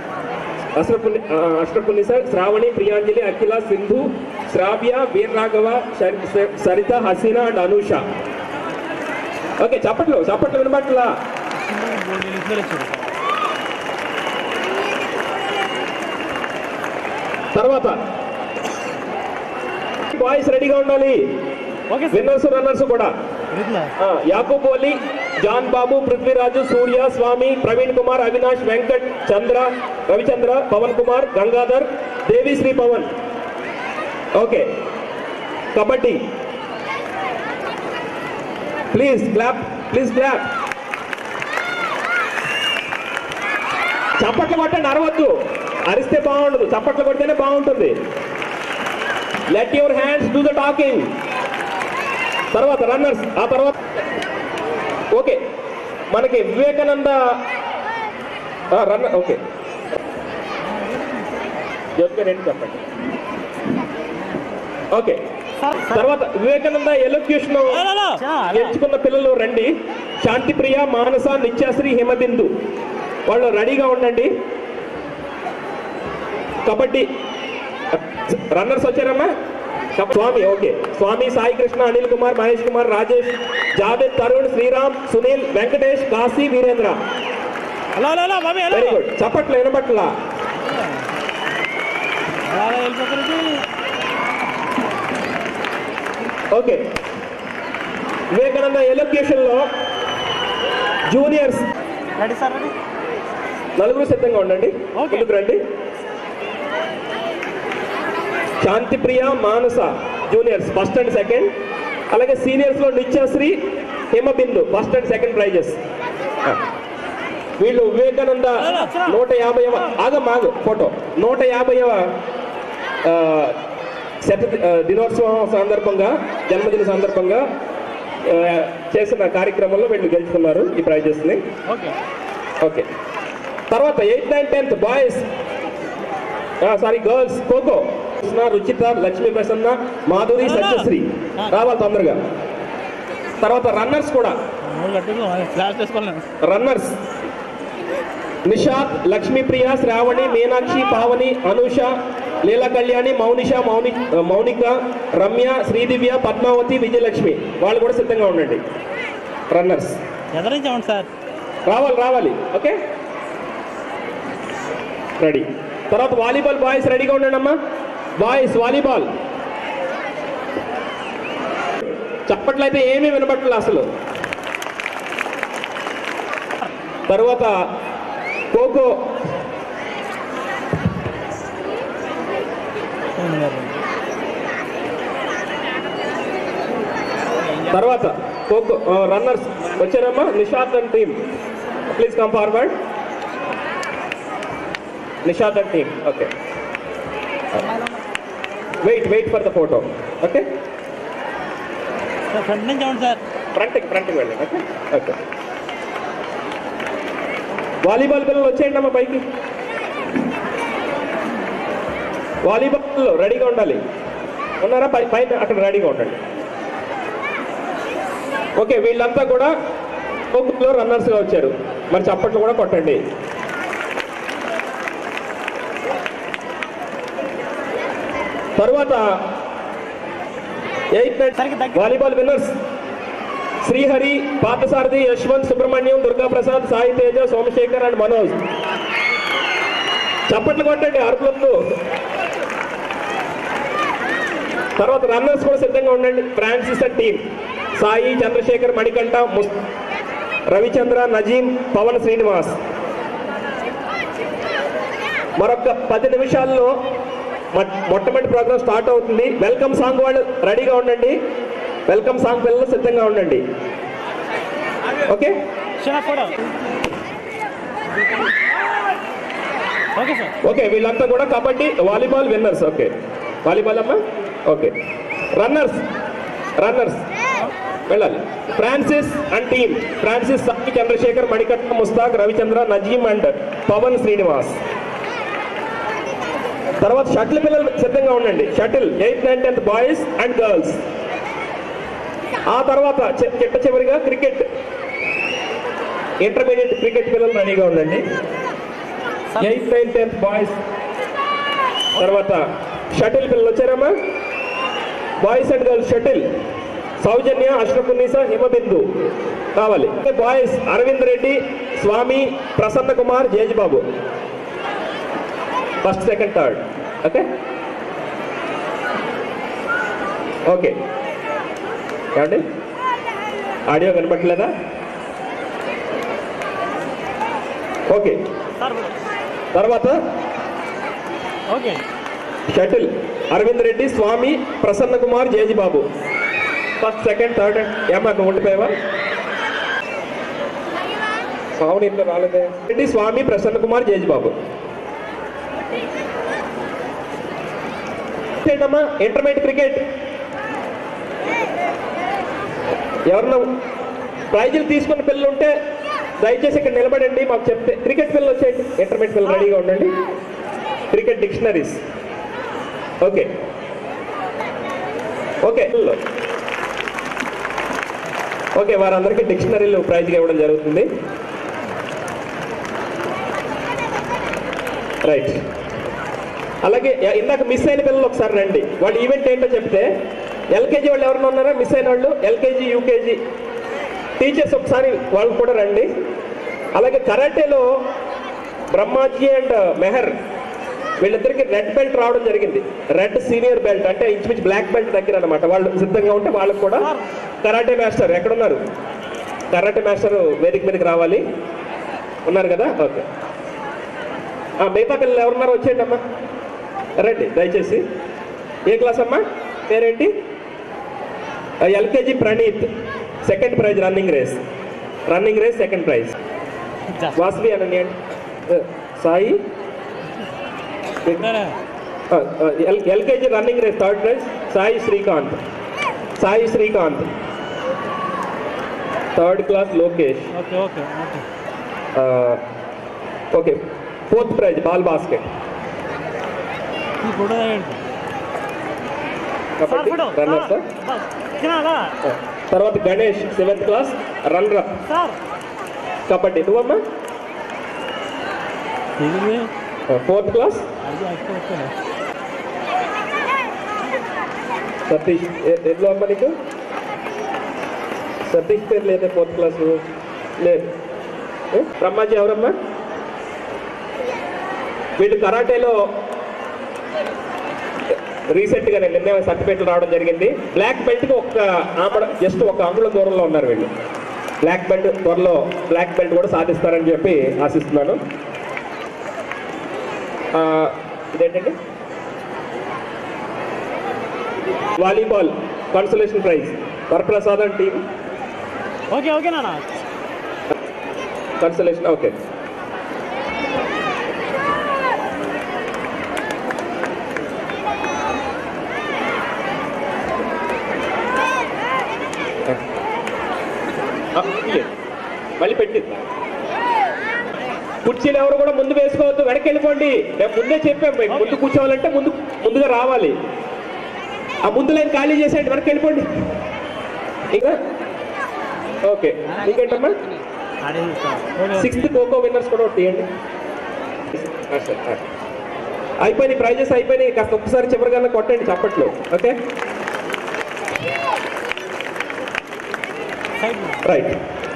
Ashraf Unnisa, Shravani, Priyanjali, Akhila, Sindhu, Shravya, Veerraghava, Saritha, Haseena and Anusha. Okay చప్పట్లు వినబట్లా. తర్వాత బాయ్స్ రెడీగా ఉండాలి. విన్నర్స్ రన్నర్స్ కూడా. Yakub Ali, John Babu, Prithviraju, Surya, Swamy, Praveen Kumar, Avinash, Venkat, Ravichandra, Pavan Kumar, Gangadhar, Devisri Pavan. Okay kabaddi please clap. చప్పట్లు కొట్టండి, అరవద్దు. అరిస్తే బాగుండదు, చప్పట్లు కొడితేనే బాగుంటుంది. Let your hands do the talking. తర్వాత రన్నర్స్. ఆ తర్వాత ఓకే మనకి వివేకానంద రన్నర్. ఓకే జ్యోతిగారు చెప్పండి. ఓకే తర్వాత వివేకానంద ఎలోక్యూషన్ ఎంచుకున్న పిల్లలు రండి. శాంతిప్రియ, మానస, నిత్యాశ్రీ, హిమబిందు వాళ్ళు రెడీగా ఉండండి. కబడ్డీ రన్నర్స్ వచ్చారమ్మా. Swamy. Okay Swamy, Sai Krishna, Anil Kumar, Mahesh Kumar, Rajesh, Javed, Tarun, Sriram, Sunil, Venkatesh, Kashi, Veerendra. Very good. చప్పట్లు వినబట్లా. ఓకే వివేకానంద ఎలోక్యూషన్ లో జూనియర్స్ నలుగురు సిద్ధంగా ఉండండి. ముందుకు రండి. Shantipriya, Manasa juniors first and second. అలాగే సీనియర్స్ లో Nityasri, Himabindu first and second prizes. వీళ్ళు వివేకానంద 150వ ఆగమాగు ఫోటో 150వ దినోత్సవం సందర్భంగా, జన్మదిన సందర్భంగా చేసిన కార్యక్రమంలో వీళ్ళు గెలుచుకున్నారు ఈ ప్రైజెస్ ని. ఓకే తర్వాత 8th and 10th boys, sorry girls khokho. Ruchitha, Lakshmi Prasanna, Madhuri, Satyasri రావాలి తొందరగా. తర్వాత రన్నర్స్ కూడా. రన్నర్స్ నిషాద్, లక్ష్మీప్రియ, శ్రావణి, మీనాక్షి, పావని, అనూష, లీలా కళ్యాణి, మౌనిష, మౌనిక, రమ్య, శ్రీదివ్య, పద్మావతి, విజయలక్ష్మి వాళ్ళు కూడా సిద్ధంగా ఉండండి. రన్నర్స్ ఎదరించామండి సార్. రావాలి. Okay, ready. తర్వాత వాలీబాల్ బాయ్స్ రెడీగా ఉండండి అమ్మా. Boys volleyball. చప్పట్లయితే ఏమీ వినపట్లేదు అసలు. తర్వాత ఖోఖో. తర్వాత ఖోఖో రన్నర్స్ వచ్చారమ్మా. Nishad and team please come forward. Nishad and team. Okay, wait for the photo. Okay, front నుంచి అవ్వండి సార్. ఫ్రంట్కి వెళ్ళండి. Okay okay. వాలీబాల్ పిల్లలు వచ్చేయండి అమ్మా పైకి. వాలీబాల్ రెడీగా ఉండాలి. ఉన్నారా? పైన అక్కడ రెడీగా ఉండండి. ఓకే, వీళ్ళంతా కూడా ఖోఖోలో రన్నర్స్గా వచ్చారు. మరి చప్పట్లు కూడా కొట్టండి. తర్వాత 8 volleyball winners Srihari, Parthasarathi, Yashwant, Subrahmanyam, Durgaprasad, Sai Teja, Somashekar and Manoj. చప్పట్లు కొట్టండి, అరుపులతో. తర్వాత రన్నర్స్ కూడా సిద్ధంగా ఉండండి. Francis and team Sai, Chandrashekar, Manikanta, Ravichandra, Nazeem, Pavan, Srinivas. మరొక 10 నిమిషాల్లో మొట్టమొదటి ప్రోగ్రామ్ స్టార్ట్ అవుతుంది. వెల్కమ్ సాంగ్ వాళ్ళు రెడీగా ఉండండి. వెల్కమ్ సాంగ్ పిల్లలు సిద్ధంగా ఉండండి. Okay, okay. వీళ్ళంతా కూడా kabaddi, volleyball winners. Okay, volleyball అమ్మా. ఓకే, రన్నర్స్ వెళ్ళాలి. Francis and team Francis, Sai, Chandrashekar, Manikanta, Mushtaq, Ravichandra, Nazeem and Pavan, Srinivas. తర్వాత షటిల్ పిల్లలు సిద్ధంగా ఉండండి. Shuttle 8th, 9th, 10th boys and girls. ఆ తర్వాత చివరిగా క్రికెట్, ఇంటర్మీడియట్ క్రికెట్ పిల్లలు రెడీగా ఉండండి. 8th, 9th, 10th boys. తర్వాత షటిల్ పిల్లలు వచ్చారమ్మా. Boys and girls shuttle Soujanya, Ashrafunnisa, Himabindu కావాలి. Boys Aravind Reddy, Swamy, Prasanna Kumar, Jejbabu. First, second, third. Okay okay. ఏమండి ఆడియో కనపట్లేదా? ఓకే. తర్వాత okay shuttle Aravind Reddy, Swamy, Prasanna Kumar, Jejibabu. First, second, third. ఏమా నువ్వు ఉండిపోయావా? పావుని ఇంట్లో రాలేదే. రెడ్డి, స్వామి, ప్రసన్న కుమార్, జేజిబాబు. ఏంటమ్మా ఇంటర్మీడియట్ క్రికెట్. ఎవరన్నా ప్రైజులు తీసుకున్న పిల్లలు ఉంటే దయచేసి ఇక్కడ నిలబడండి, మాకు చెప్తే. క్రికెట్ పిల్లలు వచ్చేయండి. ఇంటర్మీడియట్ పిల్లలు రెడీగా ఉండండి. Cricket dictionaries. Okay okay okay. వారందరికీ డిక్షనరీలు ప్రైజ్గా ఇవ్వడం జరుగుతుంది. రైట్. అలాగే ఇందాక మిస్ అయిన పిల్లలు ఒకసారి రండి. వాళ్ళ ఈవెంట్ ఏంటో చెప్తే. ఎల్కేజీ వాళ్ళు ఎవరైనా ఉన్నారా మిస్ అయిన వాళ్ళు? ఎల్కేజీ, యూకేజీ టీచర్స్ ఒకసారి వాళ్ళు కూడా రండి. అలాగే కరాటేలో బ్రహ్మాజీ అండ్ మెహర్ వీళ్ళిద్దరికి రెడ్ బెల్ట్ రావడం జరిగింది. రెడ్ సీనియర్ బెల్ట్ అంటే ఇంచుమించు బ్లాక్ బెల్ట్ దగ్గర అనమాట. వాళ్ళు సిద్ధంగా ఉంటే వాళ్ళకు కూడా కరాటే మాస్టర్ ఎక్కడున్నారు? కరాటే మాస్టర్ వేదిక మీదకి రావాలి. ఉన్నారు కదా? ఓకే. మిగతా పిల్లలు ఎవరున్నారో వచ్చేయండి అమ్మా, రండి దయచేసి. ఏ క్లాస్ అమ్మా? పేరేంటి? LKG Praneeth. Second prize running race. Second prize. Vasavi అనండి. Sai LKG running race third prize. Sai Srikanth. Third class Lokesh. Okay. Fourth prize ball basket. Runner sir. తర్వాత Ganesh 7th class runner kabaddi. నువ్వమ్మా ఇది 4th క్లాస్ అది అయిపోతుంది. సతీష్ ఎల్లో అమ్మ నీకు సతీష్ పేరు లేదా 4th క్లాస్ లేదు. బ్రహ్మాజీ ఎవరమ్మా? వీళ్ళు కరాటేలో రీసెంట్గా నిన్నే సర్టిఫికేట్లు రావడం జరిగింది. బ్లాక్ బెల్ట్కి జస్ట్ ఒక అంగుళం దూరంలో ఉన్నారు వీళ్ళు. బ్లాక్ బెల్ట్ త్వరలో బ్లాక్ బెల్ట్ కూడా సాధిస్తారని చెప్పి ఆశిస్తున్నాను. ఇదేంటండి volleyball consolation prize Varaprasadam team okay okay నాన్న కన్సలేషన్. ఓకే మళ్ళీ పెట్టింది. కుర్చీలు ఎవరు కూడా ముందు వేసుకోవద్దు, వెనక్కి వెళ్ళిపోండి. మేము ముందే చెప్పాం, మేము ముందు కూర్చోవాలంటే ముందుగా రావాలి. ఆ ముందు లైన్ ఖాళీ చేసేయండి, వెనక్కి వెళ్ళిపోండి. ఇంకా ఓకే ఇంకేంటమ్మా? 6th ఖోఖో విన్నర్స్ కూడా తీయండి. అయిపోయినాయి, ప్రైజెస్ అయిపోయినాయి. కాస్త ఒక్కసారి చివరిగా కొట్టండి చప్పట్లు. Okay right.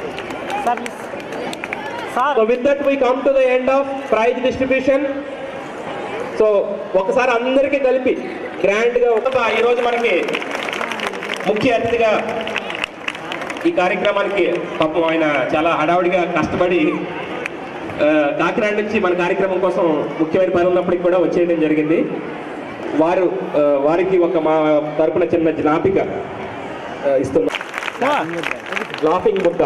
So with that we come to the end of prize distribution. So ఒకసారి అందరికీ కలిపి గ్రాండ్గా ఈరోజు మనకి ముఖ్య అతిథిగా ఈ కార్యక్రమానికి పాపం ఆయన చాలా హడావుడిగా కష్టపడి కాకినాడ నుంచి మన కార్యక్రమం కోసం ముఖ్యమైన పని ఉన్నప్పటికీ కూడా వచ్చేయడం జరిగింది. వారికి మా తరపున చిన్న జ్ఞాపిక ఇస్తున్నాం. లాఫింగ్ బుక్క.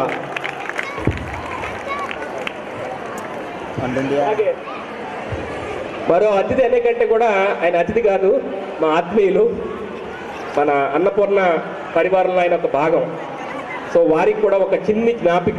అలాగే మరో అతిథి అనే కంటే కూడా ఆయన అతిథి కాదు, మా ఆత్మీయులు, మన అన్నపూర్ణ పరివారంలో ఆయన ఒక భాగం. సో వారికి కూడా ఒక చిన్ని జ్ఞాపిక.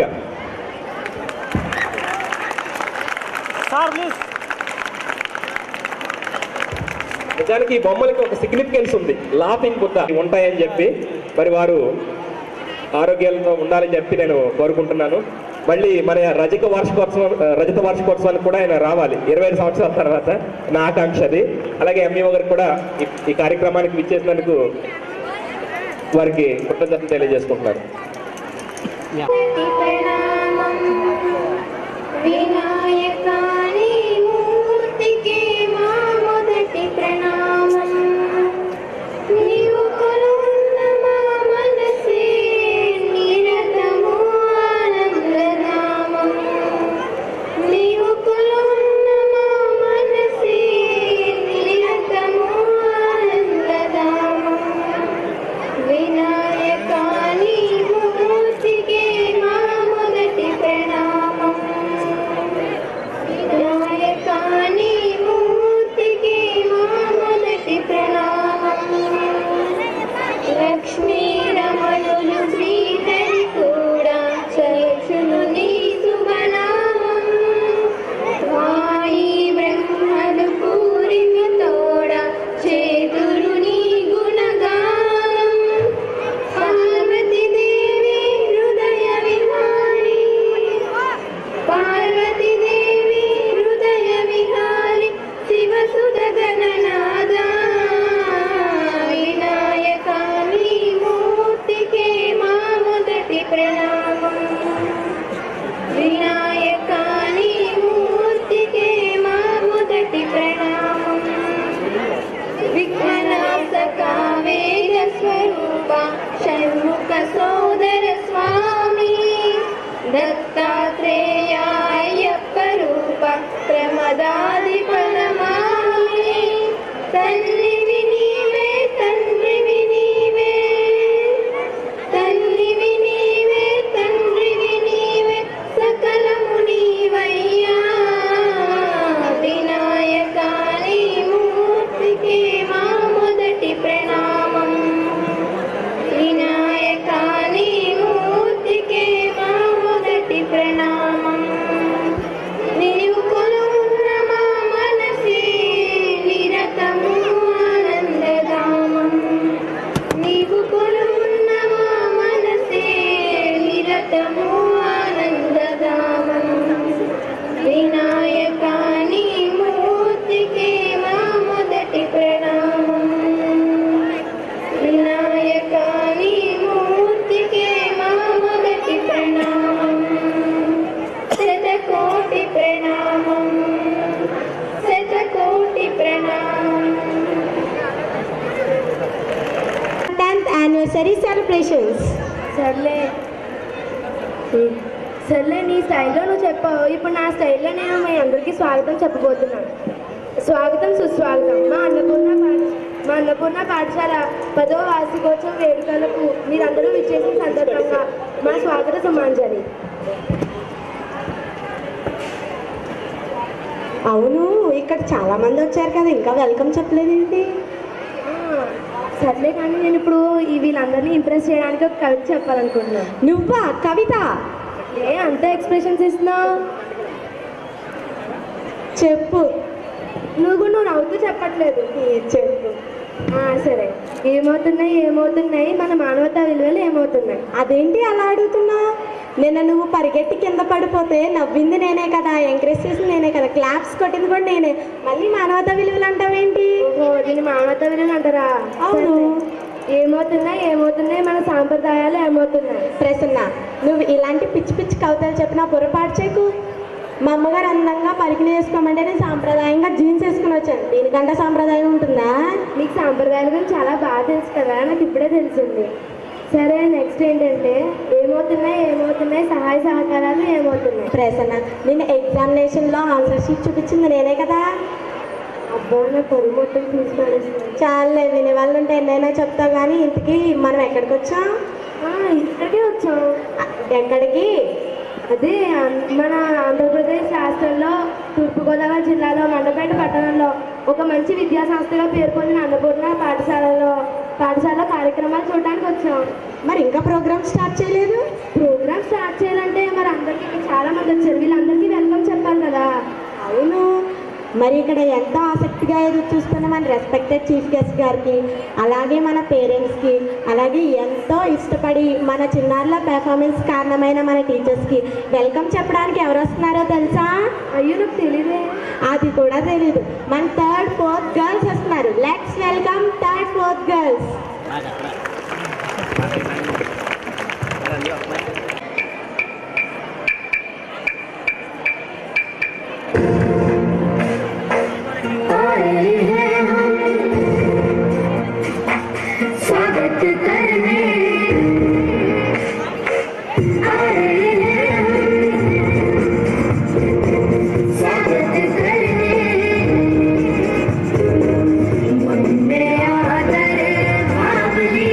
నిజానికి ఈ బొమ్మలకి ఒక సిగ్నిఫికెన్స్ ఉంది. లాఫింగ్ బుద్ధ ఉంటాయని చెప్పి మరి వారు ఆరోగ్యాలతో ఉండాలని చెప్పి నేను కోరుకుంటున్నాను. మళ్ళీ మన రజత వార్షికోత్సవానికి కూడా ఆయన రావాలి 25 సంవత్సరాల తర్వాత, నా ఆకాంక్ష అది. అలాగే ఎంఈఓ గారికి కూడా ఈ కార్యక్రమానికి విచ్చేసినందుకు వారికి కృతజ్ఞతలు తెలియజేసుకుంటున్నారు. నీవు కొలువున్న మా మనసే నిరతము ఆనంద యానివర్సరీ సెలబ్రేషన్స్. సర్లే సర్లే, నీ స్టైల్లో నువ్వు చెప్పావు. ఇప్పుడు నా స్టైల్లో నేను మీ అందరికీ స్వాగతం చెప్పబోతున్నాను. స్వాగతం సుస్వాగతం. మా అన్నపూర్ణ పాఠశాల 10వ వార్షికోత్సవ వేడుకలకు మీరందరూ విచ్చేసిన సందర్భంగా మా స్వాగత సుమాంజలి. అవును, ఇక్కడ చాలా మంది వచ్చారు కదా, ఇంకా వెల్కమ్ చెప్పలేదేంటి? సర్లే కానీ నేను ఇప్పుడు వీళ్ళందరినీ ఇంప్రెస్ చేయడానికి ఒక కవిత చెప్పాలనుకుంటున్నాను. నువ్వా కవిత? అంత ఎక్స్ప్రెషన్స్ ఇస్తున్నావు? చెప్పు. నువ్వు నవ్వుతూ చెప్పట్లేదు. చెప్పు. సరే. ఏమవుతున్నాయి మన మానవతా విలువలు ఏమవుతున్నాయి? అదేంటి అలా అడుగుతున్నా? నిన్న నువ్వు పరిగెట్టి కింద పడిపోతే నవ్వింది నేనే కదా, ఎంకరేజ్ చేసింది నేనే కదా, క్లాప్స్ కొట్టింది కూడా నేనే. మళ్ళీ మానవతా విలువలు అంటావేంటి? దీన్ని మానవతా విలువలు అంటారా? అవును. ఏమవుతున్నాయి మన సాంప్రదాయాలు ఏమవుతున్నాయి? ప్రసన్న, నువ్వు ఇలాంటి పిచ్చి పిచ్చి కవితలు చెప్పినా పొరపాటు చేయకు. మా అమ్మగారు అందంగా పరికిణి వేసుకోమంటే నేను సాంప్రదాయంగా జీన్స్ వేసుకుని వచ్చాను. దీనికంటే సాంప్రదాయం ఉంటుందా? నీకు సాంప్రదాయాల గురించి చాలా బాగా తెలుసు కదా, నాకు ఇప్పుడే తెలిసింది. సరే, నెక్స్ట్ ఏంటంటే ఏమవుతున్నాయి సహాయ సహకారాలు ఏమవుతున్నాయి? ప్రసన్న, నేను ఎగ్జామినేషన్లో ఆన్సర్ షీట్ చూపించింది నేనే కదా. అబ్బా, నా పొరుగు మొత్తం తీసుకునేస్తాను. చాలే, వినే వాళ్ళు ఉంటే ఎన్నైనా చెప్తావు కానీ ఇంతకీ మనం ఎక్కడికి వచ్చాం? ఇక్కడికే వచ్చాం. ఎక్కడికి? అదే మన ఆంధ్రప్రదేశ్ రాష్ట్రంలో తూర్పుగోదావరి జిల్లాలో మండపేట పట్టణంలో ఒక మంచి విద్యా సంస్థగా పేరు పొందిన అన్నపూర్ణ పాఠశాల కార్యక్రమాలు చూడడానికి వచ్చాం. మరి ఇంకా ప్రోగ్రామ్ స్టార్ట్ చేయలేదు? ప్రోగ్రామ్ స్టార్ట్ చేయాలంటే మరి అందరికీ చాలా మంది వచ్చారు, వీళ్ళందరికీ వెల్కమ్ చెప్పాలి కదా. అవును, మరి ఇక్కడ ఎంతో ఆసక్తిగా ఎదురు చూస్తున్న మన రెస్పెక్టెడ్ చీఫ్ గెస్ట్ గారికి, అలాగే మన పేరెంట్స్కి, అలాగే ఎంతో ఇష్టపడి మన చిన్నారుల పెర్ఫార్మెన్స్ కారణమైన మన టీచర్స్కి వెల్కమ్ చెప్పడానికి ఎవరు వస్తున్నారో తెలుసా? అయ్యో, నాకు తెలియదే. అది కూడా తెలీదు. మన 3rd 4th గర్ల్స్ వస్తున్నారు. Let's welcome 3rd 4th girls. आदर भावली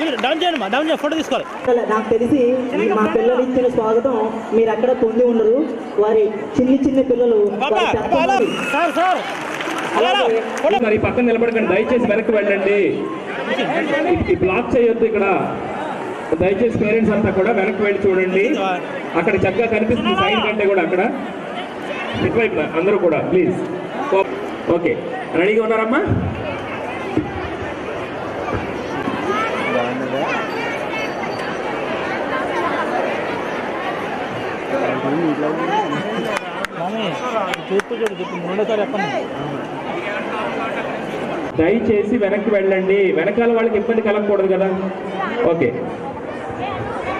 డౌన్ చేయండి మా డౌన్ చేయండి, ఫోటో తీసుకోవాలి. నాకు తెలిసి మా పిల్లలు ఇచ్చిన స్వాగతం మీరు అక్కడ పొంది ఉండరు. వారి చిన్ని పిల్లలు బాబా వారి పెద్ద హలో మంది. Sir sir hello hello photo మరి పక్కన నిలబడకండి, దయచేసి వెనక్కి వెళ్ళండి. ఈ బ్లాక్ చేయొద్దు ఇక్కడ. దయచేసి పేరెంట్స్ అంతా కూడా వెనక్కి వెళ్ళి చూడండి. అక్కడ చక్కగా కనిపిస్తుంది సైడ్ కంటే కూడా అక్కడ ఇటువైపున అందరూ కూడా ప్లీజ్. ఓకే, రెడీగా ఉన్నారమ్మా? దయచేసి వెనక్కి వెళ్ళండి, వెనకాల వాళ్ళకి ఇబ్బంది కలగకూడదు కదా. ఓకే